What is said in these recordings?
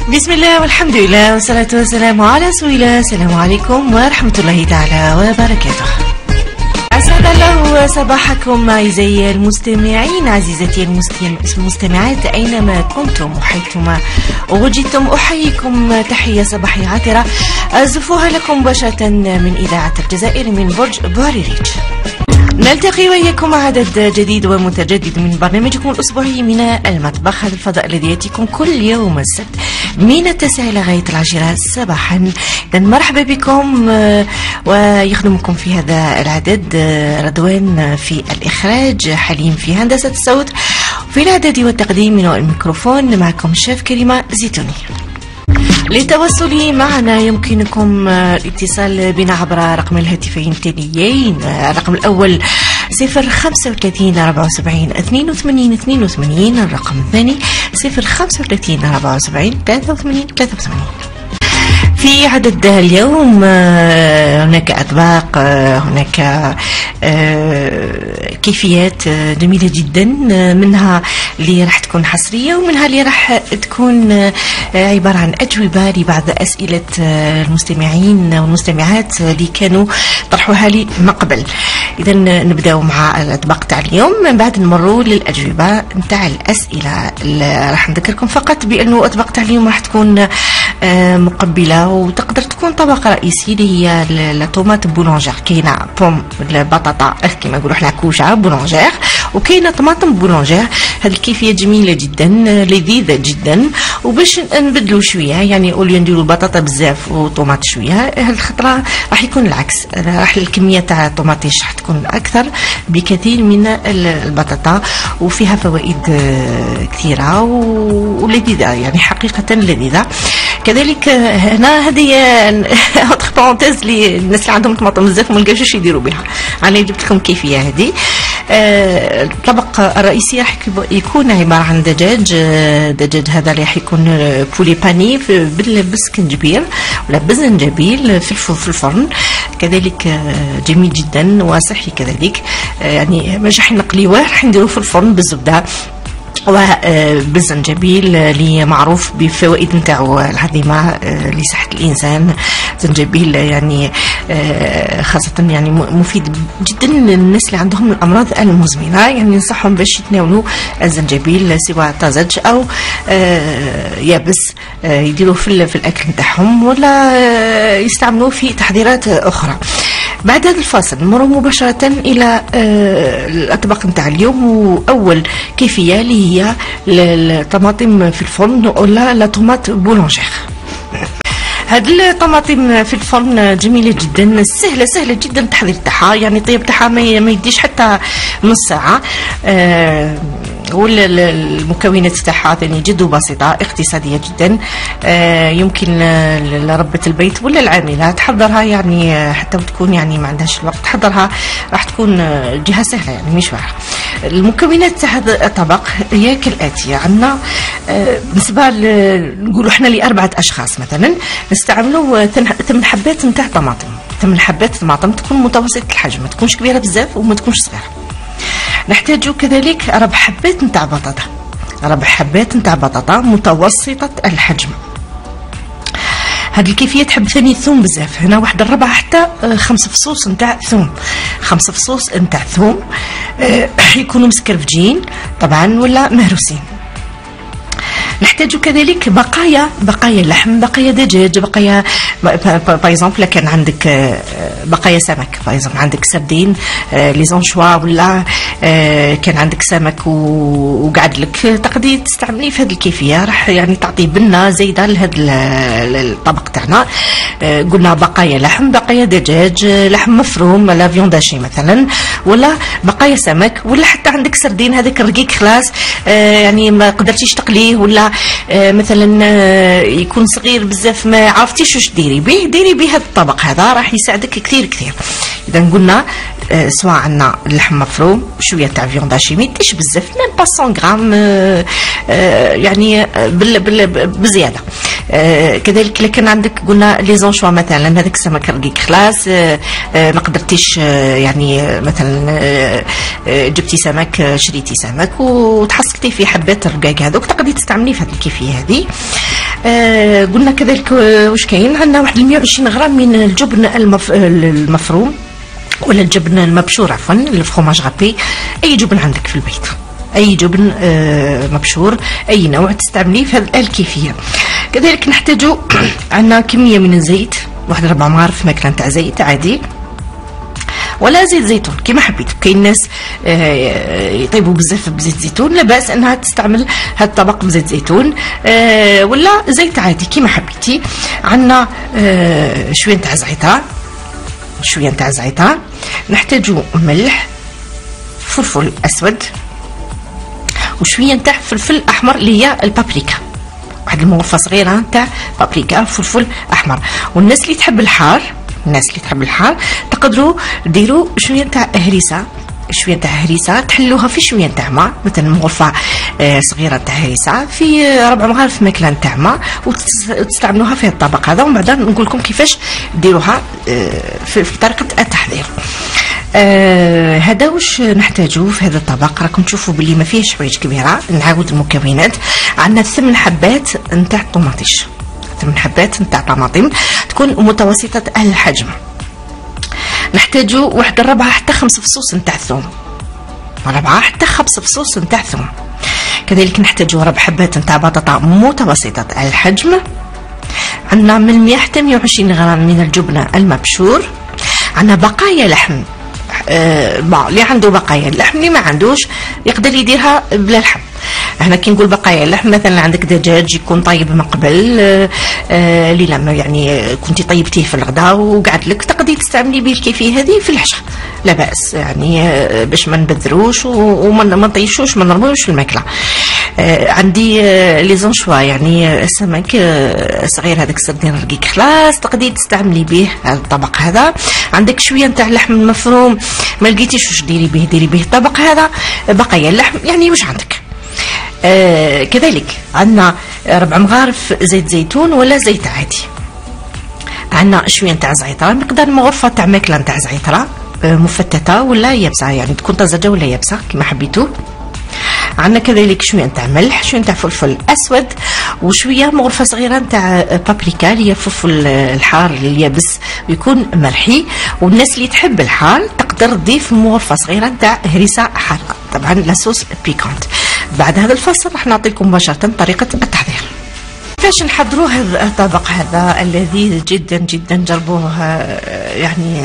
بسم الله والحمد لله والصلاة والسلام على رسول الله. السلام عليكم ورحمة الله تعالى وبركاته. أسعد الله صباحكم أعزائي المستمعين، عزيزتي المستمعات أينما كنتم وحيثما وجدتم، أحييكم تحية صباحية عطرة أزفوها لكم مباشرة من إذاعة الجزائر من برج باريريتش. نلتقي وإياكم عدد جديد ومتجدد من برنامجكم الأسبوعي من المطبخ، هذا الفضاء الذي يأتيكم كل يوم السبت من 9 لغاية 10 صباحا. مرحبا بكم، ويخدمكم في هذا العدد رضوان في الإخراج، حليم في هندسة الصوت، في الإعداد والتقديم من الميكروفون معكم الشيف كريمة زيتوني. للتواصل معنا يمكنكم الاتصال بنا عبر رقم الهاتفين التاليين. الرقم الأول 035 74 82 82، الرقم الثاني 035 74 83 83. في عدد اليوم هناك أطباق، هناك كيفيات جميلة جدا، منها اللي راح تكون حصرية ومنها اللي راح تكون عبارة عن أجوبة لبعض أسئلة المستمعين والمستمعات اللي كانوا طرحوها لي من قبل. إذا نبدأ مع الأطباق تاع اليوم، من بعد نمروا للأجوبة نتاع الأسئلة. راح نذكركم فقط بأنه الأطباق تاع اليوم راح تكون مقبلة وتقدر تكون طبق رئيسي، اللي هي الطوماط بولونجير. كاينه بوم البطاطا كما نقولوا حنا كوشه بولونجير، وكاينه طماطم بولونجير. هذه الكيفيه جميله جدا، لذيذه جدا. وباش نبدلوا شويه، يعني اوليو نديروا البطاطا بزاف وطوماط شويه، هذه الخطره راح يكون العكس، راح الكميه تاع الطوماطيش راح تكون اكثر بكثير من البطاطا، وفيها فوائد كثيره ولذيذه، يعني حقيقه لذيذه. كذلك هنا هذه اوتر بارونتيز للناس اللي عندهم طماطم بزاف ما لقاوش اش يديروا بها، انا جبت لكم كيفيه هذه. الطبق الرئيسي راح يكون عباره عن دجاج هذا راح يكون بولي باني بالسكنجبير ولا بالزنجبيل في الفرن. كذلك جميل جدا وصحي كذلك، يعني مش راح نقليوه، راح نديروه في الفرن بالزبده وبالزنجبيل اللي معروف بفوائد نتاعو العظيمه لصحه الانسان. زنجبيل يعني خاصه يعني مفيد جدا للناس اللي عندهم الامراض المزمنه، يعني ننصحهم باش يتناولوا الزنجبيل سواء طازج او يابس، يديروه في الاكل نتاعهم ولا يستعملوه في تحضيرات اخرى. بعد هذا الفاصل نمر مباشرة إلى الأطباق نتاع اليوم. وأول كيفية اللي هي الطماطم في الفرن ولا لا طوماط بولونجير. هاد الطماطم في الفرن جميلة جدا، سهلة جدا التحضير تاعها، يعني الطيب تاعها ما يديش حتى نص ساعة، والمكونات تاعها ثاني جد بسيطة اقتصادية جدا. يمكن لربة البيت ولا العاملة تحضرها، يعني حتى وتكون يعني ما عندهاش الوقت تحضرها، راح تكون جهة سهلة يعني مش واعرة. المكونات تاع هذا الطبق هي كالآتي. عندنا بالنسبة نقولوا احنا لأربعة أشخاص مثلا نستعملوا 8 حبات نتاع طماطم. 8 حبات طماطم تكون متوسطة الحجم، ما تكونش كبيرة بزاف وما تكونش صغيرة. نحتاج كذلك 4 حبات نتاع بطاطا، 4 حبات نتاع بطاطا متوسطة الحجم. هذه الكيفية تحب ثاني ثوم بزاف، هنا واحد الربع حتى 5 فصوص نتاع ثوم، 5 فصوص نتاع ثوم يكونوا مسكرفجين طبعا ولا مهروسين. نحتاج كذلك بقايا لحم، بقايا دجاج، بقايا بايزومبل كان عندك بقايا سمك، بايزومبل عندك سردين لي زونشوا، ولا كان عندك سمك وقعد لك، تقدري تستعمليه في هذه الكيفيه، راح يعني تعطي بنه زايده لهذا الطبق تاعنا. قلنا بقايا لحم، بقايا دجاج، لحم مفروم ولا فيونداشي مثلا، ولا بقايا سمك، ولا حتى عندك سردين هذاك الرقيق خلاص يعني ما قدرتيش تقليه، ولا مثلا يكون صغير بزاف ما عرفتيش واش ديري به هذا الطبق هذا راح يساعدك كثير. اذا قلنا سواء عندنا اللحم مفروم، شويه تاع فيوند هاشي ما يديش بزاف، ميم با 100 غرام يعني بزياده. كذلك لكن عندك قلنا لي زونشوا مثلا هذاك السمك رقيق خلاص ما قدرتيش يعني مثلا جبتي سمك شريتي سمك وتحصلتي في حبات الرقاق هذوك تقدري تستعمليه في هذه الكيفيه هذه. قلنا كذلك واش كاين عندنا واحد 120 غرام من الجبن المفروم ولا الجبن المبشور، عفوا الفرomاج غابي. اي جبن عندك في البيت، اي جبن مبشور، اي نوع تستعمليه في هذه الكيفيه. كذلك نحتاجوا عندنا كميه من الزيت، واحد 4 مغارف ماكله تاع زيت عادي ولا زيت زيتون كما حبيتوا. كاين ناس يطيبوا بزاف بزيت زيتون، لا باس انها تستعمل هذا الطبق بزيت زيتون ولا زيت عادي كما حبيتي. عندنا شويه تاع زعتر، شويه تاع زعتر. نحتاجوا ملح، فلفل اسود، وشويه تاع فلفل احمر اللي هي البابريكا، واحد المغرفه صغيره تاع بابريكا فلفل احمر. والناس اللي تحب الحار، الناس اللي تحب الحار تقدروا ديروا شويه تاع هريسه، شويه تاع هريسه تحلوها في شويه تاع ماء، مثلا مغرفه صغيره تاع هريسه في 4 مغارف ماكله تاع ماء وتستعملوها في الطبق هذا. ومن بعد نقول لكم كيفاش ديروها في طريقه التحضير. هذا واش نحتاجوه في هذا الطبق. راكم تشوفوا بلي ما فيهش حوايج كبيره. نعاود المكونات. عندنا 8 حبات نتاع الطوماطيش، 8 حبات نتاع طماطم تكون متوسطه الحجم. نحتاجوا واحد 4 حتى 5 فصوص نتاع الثوم، 4 حتى 5 فصوص نتاع الثوم. كذلك نحتاجوا 4 حبات نتاع بطاطا متوسطه الحجم. عندنا من 100 حتى 120 غرام من الجبن المبشور. عندنا بقايا لحم، اللي عنده بقايا اللحم، اللي ما عندوش يقدر يديرها بلا لحم. هنا كي نقول بقايا اللحم، مثلا عندك دجاج يكون طيب من قبل اللي لما يعني كنتي طيبتيه في الغداء وقعد لك، تقدري تستعملي به الكيفيه هذه في العشاء، لا باس يعني باش ما نبذروش وما نطيشوش ما نرموش في الماكله. عندي لي زونشوا يعني السمك صغير هذاك السردين رقيق خلاص تقدري تستعملي به هذا الطبق هذا. عندك شويه نتاع اللحم المفروم ما لقيتيش واش ديري به، ديري به الطبق هذا بقايا اللحم يعني واش عندك. كذلك عندنا 4 مغارف زيت زيتون ولا زيت عادي. عندنا شويه نتاع زعتر، مقدار مغرفه تاع ماكله نتاع زعتر مفتته ولا يابسه، يعني تكون طازجه ولا يابسه كما حبيتوا. عندنا كذلك شويه نتاع ملح، شويه نتاع فلفل اسود، وشويه مغرفه صغيره نتاع بابريكا اللي هي فلفل الحار اليابس ويكون مرحي. والناس اللي تحب الحار تقدر تضيف مغرفه صغيره نتاع هريسه حاره، طبعا لاصوص بيكونت. بعد هذا الفصل راح نعطيكم مباشره طريقه التحضير. كيفاش نحضروا هذا الطبق هذا اللذيذ جدا جدا. جربوه يعني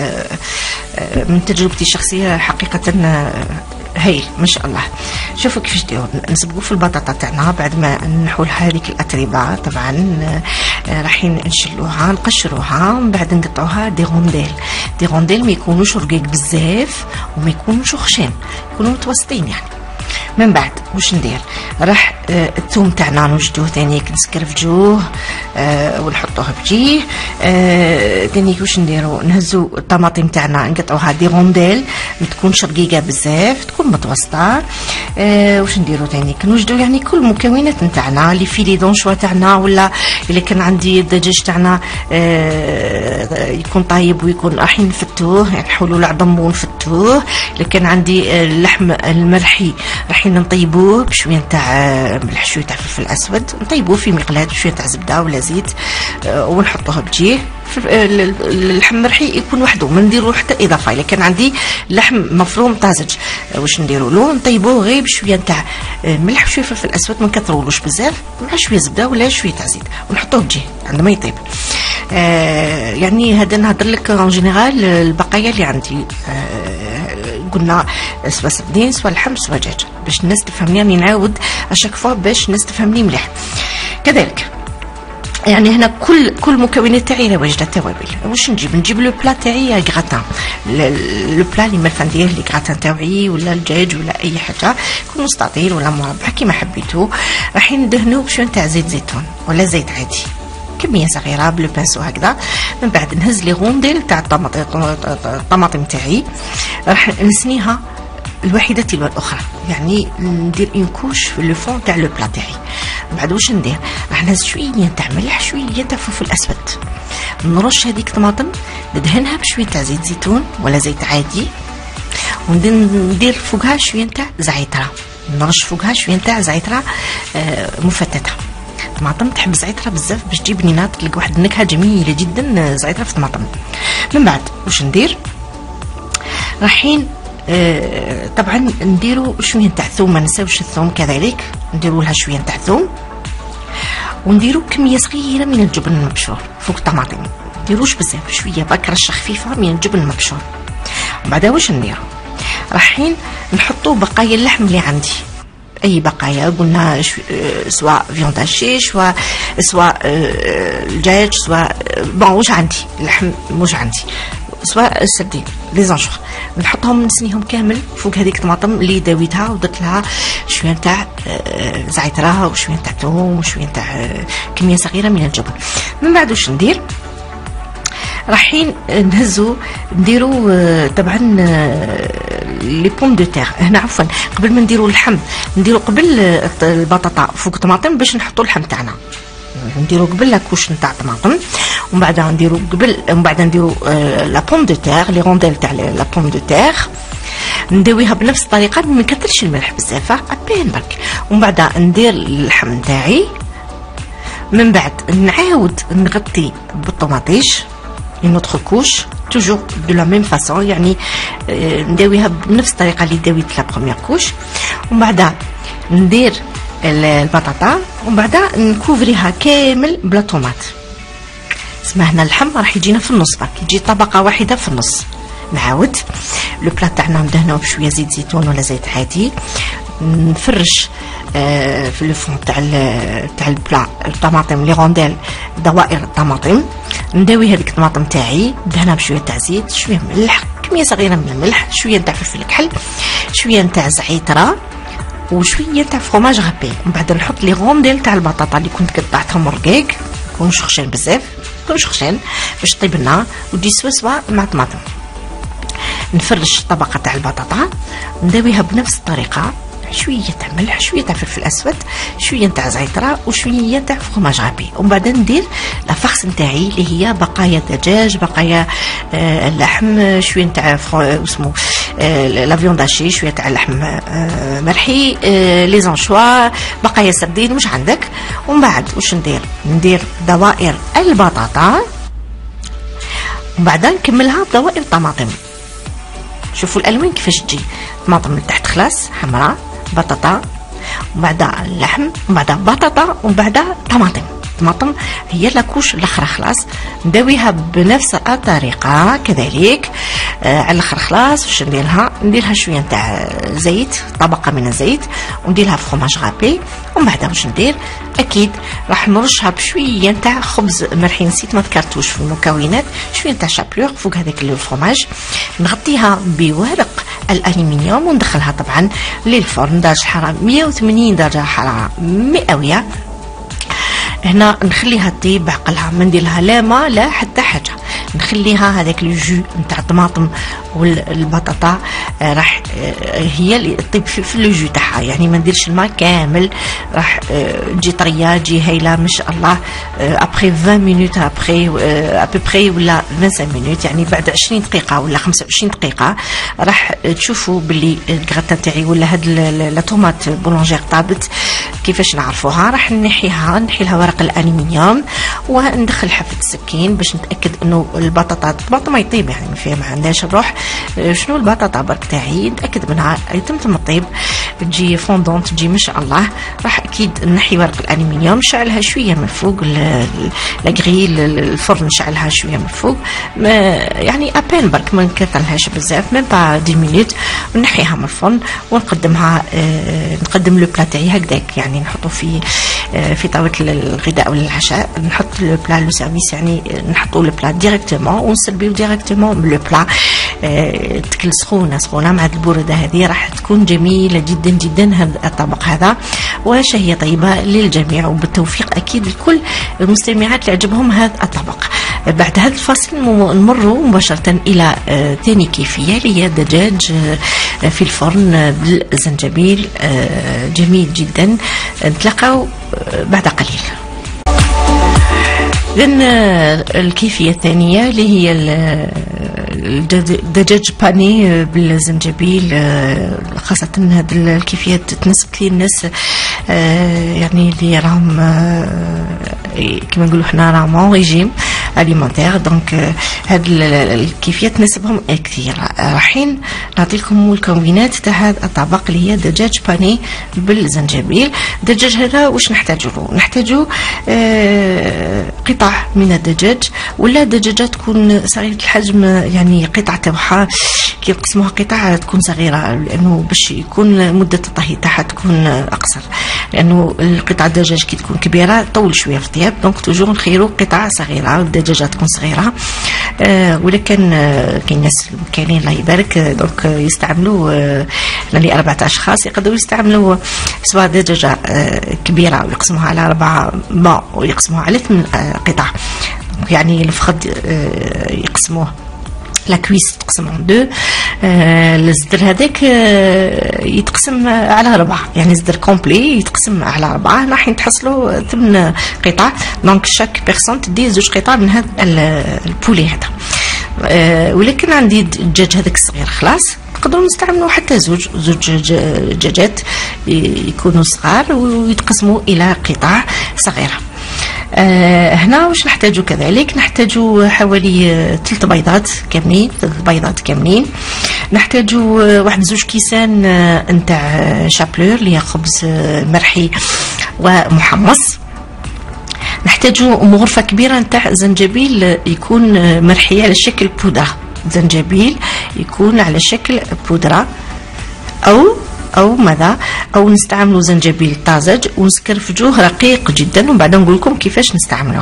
من تجربتي الشخصيه حقيقه هايل ما شاء الله. شوفوا كيفاش نديروا. نسبقوا في البطاطا تاعنا بعد ما نحولها هذيك الاتربه، طبعا رايحين نشلوها نقشروها، من بعد نقطعوها دي غونديل. دي غونديل ما يكونوش رقيق بزاف وما يكونوش خشين، يكونوا متوسطين يعني. من بعد واش ندير، راح الثوم تاعنا نوجدوه ثاني نسكرفجوه ونحطوه بجيه. ثاني واش نديرو، نهزو الطماطم تاعنا نقطعوها دي غونديل، ما تكونش رقيقه بزاف، تكون متوسطه. واش نديرو ثاني، كنوجدو يعني كل المكونات نتاعنا. اللي في لي دونشوا تاعنا ولا الا كان عندي الدجاج تاعنا يكون طايب ويكون رايحين نفتوه، يعني نحولوا العظم ونفتوه. الا كان عندي اللحم المرحي رايحين نطيبوه بشويه تاع ملح، شويه تاع فلفل اسود، نطيبوه في مقلاة بشويه تاع زبده ولا زيت ونحطوه بجيه. اللحم المرحي يكون وحده، ما نديرو حتى اضافه. الا كان عندي لحم مفروم طازج واش نديرو له، نطيبوه غير بشويه تاع ملح وشويه فلفل اسود، ما نكثرولوش بزاف، مع شويه زبده ولا شويه تاع زيت ونحطوه بجيه عندما يطيب. يعني هذا نهضر لك اون جينيرال البقايا اللي عندي. قلنا سوا سردين سوا لحم سوا دجاج، باش الناس تفهمني. يعني نعاود اشاك فوا باش الناس تفهمني مليح. كذلك يعني هنا كل مكونات تاعي واجده. التوابل واش نجيب لو بلا تاعي غراتان، لو بلا اللي ما ندير لي غراتان تاعي ولا الدجاج ولا اي حاجه، يكون مستطيل ولا مربع كيما حبيتو. راح ندهنوه بشويه تاع زيت زيتون ولا زيت عادي، كميه صغيره بلو بانسو هكذا. من بعد نهز لي غونديل تاع الطماطم تاعي، راح نسنيها الواحده تلو الاخرى، يعني ندير اون كوش في لو فون تاع لو بلا تاعي. من بعد واش ندير، راح نهز شويه تاع ملح شويه تاع فلفل اسود، نرش هذيك الطماطم ندهنها بشويه تاع زيت زيتون ولا زيت عادي، وندير فوقها شويه تاع زعتره، نرش فوقها شويه تاع زعتره مفتته. الطماطم، تحب زعترة بزاف باش تجيب بنينات، تلقى واحد النكهة جميلة جدا زعترة في الطماطم. من بعد واش ندير؟ رايحين طبعا نديرو شويه تاع ثوم، ما نساوش الثوم كذلك، نديرو لها شويه تاع ثوم، ونديرو كميه صغيره من الجبن المبشور فوق الطماطم، نديروش بزاف، شويه برك رشه خفيفه من الجبن المبشور. وبعدها واش نديرو؟ رايحين نحطو بقايا اللحم اللي عندي، اي بقايا قلنا سواء فيوند هاشي سواء الدجاج سواء بون واش عندي اللحم واش عندي سواء السردين لي زانجور، نحطهم نسنيهم كامل فوق هذيك الطماطم اللي داويتها، ودرت لها شويه تاع زعتره وشويه تاع ثوم وشويه تاع كميه صغيره من الجبن. من بعد واش ندير؟ رايحين نهزو نديرو طبعا لي بوم دو تير. هنا عفوا قبل ما نديرو اللحم نديرو قبل البطاطا فوق الطماطم باش نحطو اللحم تاعنا، نديرو قبل لاكوش نتاع الطماطم، ومن بعد نديرو قبل، ومن بعد نديرو لا بوم دو تير، لي رونديل تاع لا بوم دو تير، ندويها بنفس الطريقه، ما نكثرش الملح بزاف ابين برك، ومن بعد ندير اللحم نتاعي. من بعد نعاود نغطي بالطماطيش une autre couche toujours de la même façon، يعني نداويها بنفس الطريقه اللي داويت لا بروميير كوش، ومن بعد ندير البطاطا، ومن بعد نكوفريها كامل بلا طوماط. اسمع هنا اللحم راح يجينا في النص برك، يجي طبقه واحده في النص. نعاود لو بلا تاعنا ندهنوه بشويه زيت زيتون ولا زيت عادي، نفرش في لو فون تاع البلا الطماطم لي رونديل دوائر الطماطم، نداوي هذيك الطماطم تاعي ندهنها بشويه تاع زيت، شويه ملح، كميه صغيره من الملح، شويه تاع فلفل كحل، شويه تاع زعتره، وشويه تاع فروماج غابي. من بعد نحط لي رونديل تاع البطاطا اللي كنت قطعتهم رقيق، يكونوش خشن بزاف، يكونوش خشن باش طيب لنا وتجي سوا مع الطماطم. نفرش الطبقه تاع البطاطا، نداويها بنفس الطريقه، شويه تاع ملح، شويه تاع فلفل اسود، شويه تاع زعتره، وشويه تاع فروماج غابي. ومن بعد ندير لا فارس نتاعي اللي هي بقايا دجاج، بقايا اللحم، شويه تاع اسمو لا فيوند هاشي، شويه تاع اللحم مرحي، لي زانشوا، بقايا سردين واش عندك. ومن بعد واش ندير دوائر البطاطا، ومن بعد نكملها بدوائر الطماطم. شوفوا الالوان كيفاش تجي، طماطم من تحت خلاص حمراء، بطاطا، ومن بعد اللحم، ومن بعد بطاطا، ومن بعد طماطم هي لاكوش الاخرى خلاص. نداويها بنفس الطريقه كذلك على الاخر خلاص. واش نديرها شويه تاع زيت، طبقه من الزيت، وندير لها فروماج غابي. ومن بعد واش ندير؟ اكيد راح نرشها بشويه تاع خبز مرحي، نسيت ما ذكرتوش في المكونات، شويه تاع شابلور فوق هذاك الفروماج، نغطيها بورق الالومنيوم وندخلها طبعا للفرن درجه حراره 180 درجه حراره مئويه. هنا نخليها طيب بعقلها، ما ندير لها لا ما لا حتى حاجه، نخليها هذاك لو جو نتاع الطماطم والبطاطا راح هي اللي طيب في لو جو تاعها، يعني ما نديرش الماء كامل، راح تجي طريه تجي هايله ما شاء الله. ابري 20 مينوت ابري ابوبري ولا 25 مينوت، يعني بعد 20 دقيقه ولا 25 دقيقه راح تشوفوا باللي الكغاتا تاعي ولا هاد لا طوماط بولونجير طابت. كيفاش نعرفوها؟ راح نحي لها ورق الالومنيوم وندخلها في السكين باش نتاكد انه البطاطا ما يطيب، يعني فيها ما عندهاش الروح. شنو البطاطا برك تاعي نتاكد منها يتم الطيب، تجي فوندونت تجي ما شاء الله. راح اكيد نحي ورق الالومنيوم، نشعلها شويه من فوق لاغريل الفرن، نشعلها شويه من فوق، يعني ابين برك ما نكثرلهاش بزاف، ميم با 10 مينوت، ونحيها من الفرن ونقدمها. نقدم لو بلا تاعي هكذاك، يعني نحطو في طاوله الغداء ولا العشاء، نحط لو بلا لو سيرفيس، يعني نحطو لو بلا ديريكتومون ونسربيو ديريكتومون لو بلا. تكل سخونه مع البرده هذه راح تكون جميله جدا جدا هذا الطبق هذا، وشهيه طيبه للجميع، وبالتوفيق اكيد لكل المستمعات اللي عجبهم هذا الطبق. بعد هذا الفصل نمروا مباشره الى ثاني كيفيه اللي هي دجاج في الفرن بالزنجبيل، جميل جدا. نتلاقاو بعد قليل. إذن الكيفية الثانية اللي هي الدجاج باني بالزنجبيل، خاصة هذه الكيفية تناسب كثير الناس يعني اللي راهم كما نقولوا حنا راهم اون ريجيم اليمونتير. دونك هاد الكيفيه تناسبهم كثير. رايحين نعطي لكم المكونات تاع هذا الطبق اللي هي دجاج باني بالزنجبيل. الدجاج هذا واش نحتاجو له؟ نحتاجو قطع من الدجاج، ولا دجاجه تكون صغيره الحجم، يعني قطع تاعها كي نقسموها قطع تكون صغيره، لانه باش يكون مده الطهي تاعها تكون اقصر، لانه القطع الدجاج كي تكون كبيره طول شويه في الطياب. دونك توجور نخيروا قطع صغيره، الدجاجه تكون صغيره. ولكن كاين ناس كاينين الله يبارك دونك يستعملوا يعني 4 اشخاص يقدروا يستعملوا سواء دجاجه كبيره ويقسموها على 4 ويقسموها على 8 قطع. يعني الفخذ يقسموه لا كويس تقسم عن 2. الزدر هذاك يتقسم على 4، يعني زدر كومبلي يتقسم على 4. راح تحصلوا 8 قطع. دونك شاك بيرسون تدي 2 قطع من هذا البولي هذا. ولكن عندي الدجاج هذاك الصغير خلاص، نقدروا نستعملوا حتى زوج دجاجات يكونوا صغار ويتقسموا الى قطع صغيره. هنا واش نحتاجو؟ كذلك نحتاجو حوالي 3 بيضات كاملين، 3 بيضات كاملين. نحتاجو 1-2 كيسان نتاع شابلور اللي هي خبز مرحي ومحمص. نحتاجو مغرفه كبيره نتاع زنجبيل يكون مرحي على شكل بودره، زنجبيل يكون على شكل بودره، او ماذا، او نستعملوا زنجبيل طازج ونسكرفجوه رقيق جدا، ومن بعد نقول لكم كيفاش نستعملوه.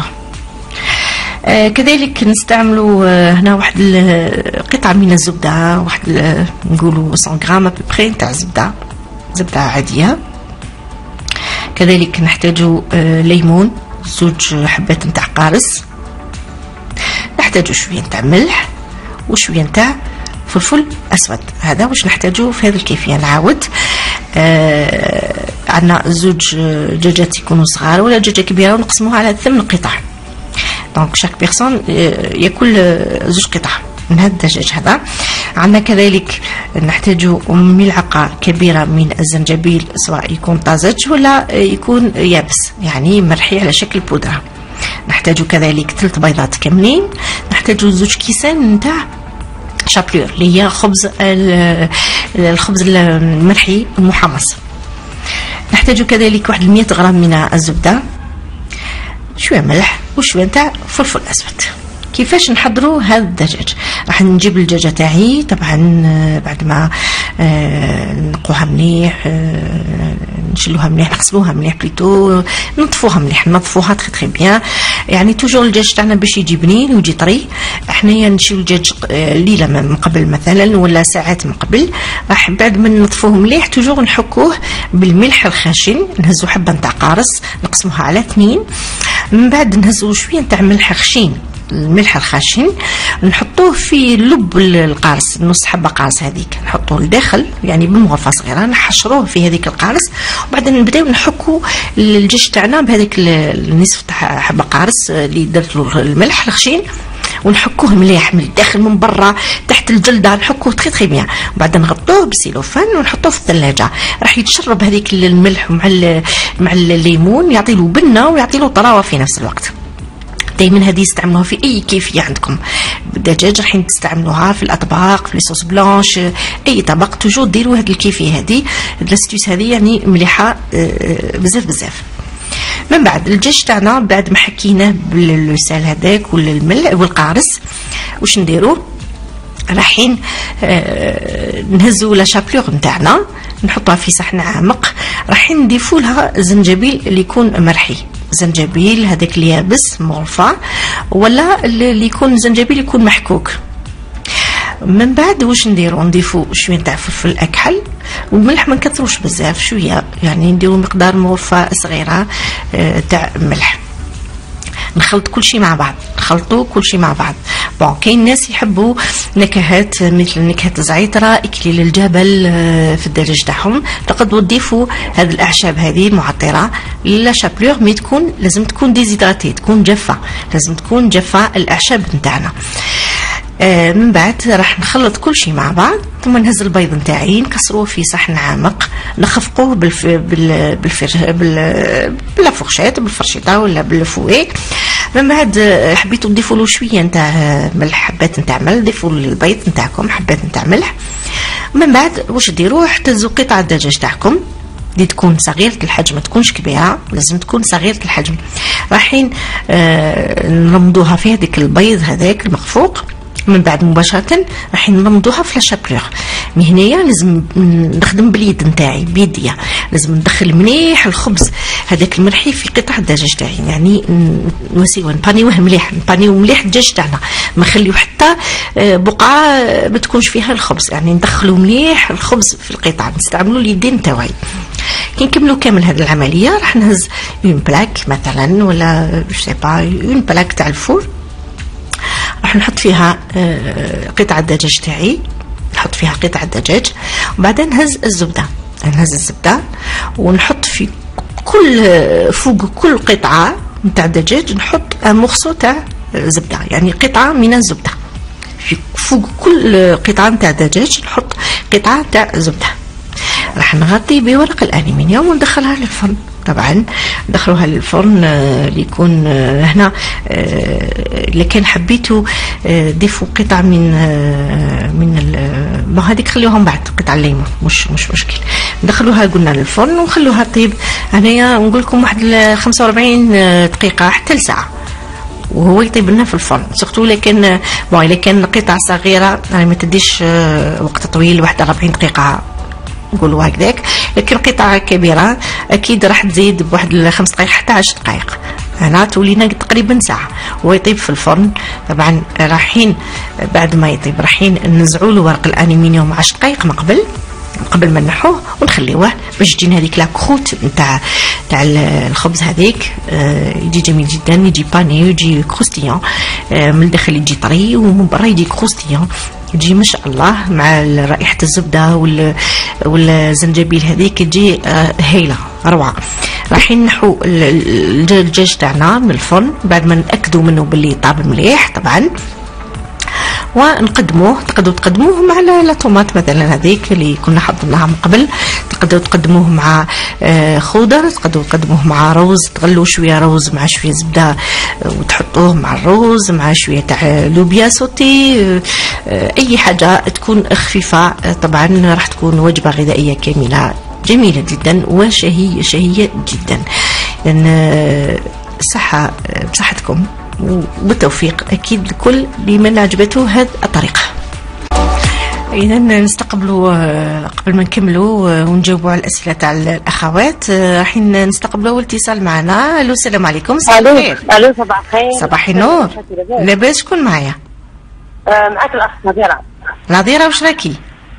كذلك نستعملوا هنا واحد قطعه من الزبده، واحد نقولوا 100 غرام ابري تاع زبده عاديه. كذلك نحتاجوا ليمون، 2 حبات نتاع قارص. نحتاجوا شويه نتاع ملح وشويه نتاع فلفل اسود. هذا واش نحتاجوه في هذه الكيفيه. نعاود، عندنا 2 دجاجات يكونوا صغار ولا دجاجه كبيره ونقسموها على 8 قطع. دونك شاك بيرسون ياكل 2 قطع من هذا الدجاج هذا. عندنا كذلك نحتاجو ملعقه كبيره من الزنجبيل، سواء يكون طازج ولا يكون يابس، يعني مرحي على شكل بودره. نحتاجو كذلك 3 بيضات كاملين. نحتاجو 2 كيسان نتاع شابلور اللي هي الخبز المرحي المحمص. نحتاج كذلك 100 غرام من الزبده، شويه ملح وشويه نتاع فلفل اسود. كيفاش نحضروا هذا الدجاج؟ راح نجيب الدجاجه تاعي طبعا بعد ما نقوها مليح، نشلوها مليح، نغسلوها مليح بليتو، نطفوها مليح، نطفوها تري بيان. يعني توجور الدجاج تاعنا باش يجي بنين ويجي طري. حنايا نشيو الدجاج ليله من قبل مثلا ولا ساعات من قبل. راح بعد ما نطفوه مليح توجور نحكوه بالملح الخشن، نهزو حبه نتاع قارص نقسموها على 2. من بعد نهزو شويه نتاع ملح خشين، الملح الخشن نحطوه في لب القارص، نص حبه قارص هذيك نحطوه لداخل، يعني بمغرفه صغيره نحشروه في هذيك القارص. وبعدين نبداو نحكوا الدجاج تاعنا بهذيك النصف تاع حبه قارص اللي درت له الملح الخشين، ونحكوه مليح من الداخل من برا تحت الجلده، نحكوه تري بيان. وبعدين نغطوه بسيلوفان ونحطوه في الثلاجه. راح يتشرب هذيك الملح مع الليمون، يعطي له بنه ويعطي له طراوه في نفس الوقت. دائما هذه استعملوها في اي كيفيه عندكم بالدجاج، راح تستعملوها في الاطباق، في الصوص بلانش، اي طبق توجور ديروا هذه الكيفيه هذه الاستيوس هذه، يعني مليحه بزاف. من بعد الدجاج تاعنا بعد ما حكيناه بالسال هذاك ولا الملح والقارص، واش نديروا؟ رايحين نهزوا لا شابلور نتاعنا نحطها في صحن عامق. رايحين نضيفوا لها زنجبيل اللي يكون مرحي، زنجبيل هذاك اليابس مغرفه، ولا اللي يكون زنجبيل يكون محكوك. من بعد واش نديروا؟ نضيفوا شويه تاع فلفل اكحل والملح، ما نكثروش بزاف، شويه يعني نديروا مقدار مغرفه صغيره تاع ملح. نخلط كل شيء مع بعض، نخلطوا كل شيء مع بعض. بون كاين ناس يحبوا نكهات مثل نكهه الزعتره، اكليل الجبل في الدجاج تاعهم. تقدروا تضيفوا هذه الاعشاب هذه المعطره لا شابلور، مي لازم تكون ديزيدراتي، تكون جافه، لازم تكون جافه الاعشاب نتاعنا. من بعد راح نخلط كل شيء مع بعض، ثم نهز البيض نتاعي نكسروه في صحن عامق، نخفقوه بالفرشات بالفرشيطه ولا بالفويه. من بعد حبيتوا تضيفوا له شويه نتاع ملح، حبات نتاع ملح، ضيفوا للبيض نتاعكم حبات نتاع ملح. من بعد واش ديروا؟ احتزوا قطعه الدجاج تاعكم دي تكون صغيرة الحجم، ما تكونش كبيرة، لازم تكون صغيرة الحجم. رايحين نرمضوها في هذيك البيض هذاك المخفوق. من بعد مباشرة رايحين نرمضوها في لاشابلور. من هنايا لازم نخدم باليد نتاعي بيديا، لازم ندخل مليح الخبز هذاك المرحي في قطع الدجاج تاعي، يعني نوسيوه نبانيوه مليح، نبانيو مليح الدجاج تاعنا، ما نخليو حتى بقعة ما تكونش فيها الخبز، يعني ندخلوا مليح الخبز في القطع، نستعملوا اليدين تاعي. كي نكملوا كامل هذه العمليه راح نهز اون بلاك مثلا ولا جو با اون بلاك تاع الفور، راح نحط فيها قطعه الدجاج تاعي، نحط فيها قطعه الدجاج، وبعدين نهز الزبده ونحط في فوق كل قطعه نتاع الدجاج نحط مورسو تاع زبده، يعني قطعه من الزبده. فوق كل قطعه نتاع الدجاج نحط قطعه تاع زبده. راح نغطي بورق الالومنيوم وندخلها للفرن. طبعا ندخلوها للفرن اللي يكون هنا. اذا كان حبيتوا ضيفوا قطع من ما هذيك خليوها من بعد، قطع الليمون مش مشكل. ندخلوها قلنا للفرن ونخلوها طيب. هنايا نقول لكم واحد 45 دقيقه حتى لساعه وهو يطيب لنا في الفرن. سورتو لكن اذا كان قطع صغيره يعني ما تديش وقت طويل، واحد 40 دقيقه نقولوا هكذاك. لكن قطعه كبيره اكيد راح تزيد بواحد 5 دقائق حتى 10 دقائق، هنا تولينا تقريبا ساعه ويطيب في الفرن. طبعا رايحين بعد ما يطيب رايحين ننزعوا له ورق الالومنيوم 10 دقائق قبل ما نحوه ونخليوه باش تجينا هذيك لا كروت نتاع الخبز هذيك. يجي جميل جدا، يجي باني ويجي كروستيون، من الداخل يجي طري ومن برا يجي كروستيون، يجي ما شاء الله مع رائحه الزبده والزنجبيل هذيك تجي هايله روعه. رايحين نحو الدجاج تاعنا من الفرن بعد ما ناكدوا منه باللي طاب مليح طبعا، ونقدموه. تقدموه مع لا طوماط مثلا هذيك اللي كنا حضرناها من قبل، تقدروا تقدموه مع خضر، تقدروا تقدموه مع روز، تغلوا شويه روز مع شويه زبده وتحطوه مع الروز مع شويه تاع لوبيا سوتي، اي حاجه تكون خفيفه. طبعا راح تكون وجبه غذائيه كامله جميله جدا وشهيه جدا. لان صحه بصحتكم وبالتوفيق اكيد لكل لمن عجبته هذه الطريقه. اذا نستقبلوا قبل ما نكملوا ونجاوبوا على الاسئله تاع الاخوات، رايحين نستقبلوا اول اتصال معنا. الو السلام عليكم. صباح الخير. الو صباح الخير. صباح النور. لاباس؟ شكون معايا؟ معك الاخت نظيره. نظيره واش راكي؟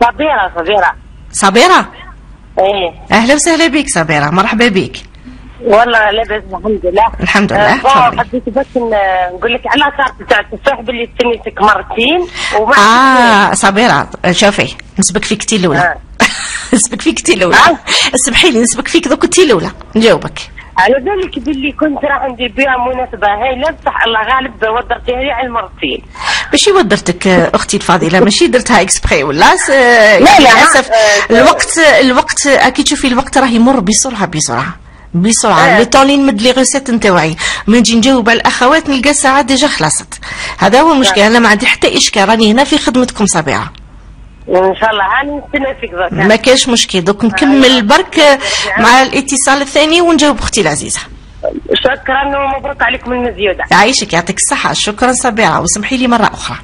صبيره. ايه اهلا وسهلا بك صبيره، مرحبا بك. والله لاباس الحمد لله. حبيت بس نقول لك على صارت تاع التفاح باللي استنيتك مرتين صبيره شوفي نسبك فيك تي الاولى. نسبك فيك تي الاولى. اسمحي لي نسبك فيك دوك تي الاولى نجاوبك. على بالك باللي كنت راح ندير بها مناسبه هايله بصح الله غالب ودرتيها لي على المرتين. ماشي ودرتك اختي الفاضله، ماشي درتها اكسبري ولا لا للاسف. الوقت اكيد تشوفي الوقت راه يمر بسرعه لو طون لي نمد لي غوسيت نتاوعي من نجي نجاوب على الاخوات نلقى الساعه ديجا خلصت. هذا هو المشكل. انا ما عندي حتى اشكال، راني هنا في خدمتكم صبيره. ان شاء الله هاني نستنى فيك دوك. ما كاينش مشكل، دوك نكمل برك مع الاتصال الثاني ونجاوب اختي العزيزه. شكرا ومبروك عليكم المزيوده. يعيشك يعطيك الصحه. شكرا صبيره وسمحي لي مره اخرى.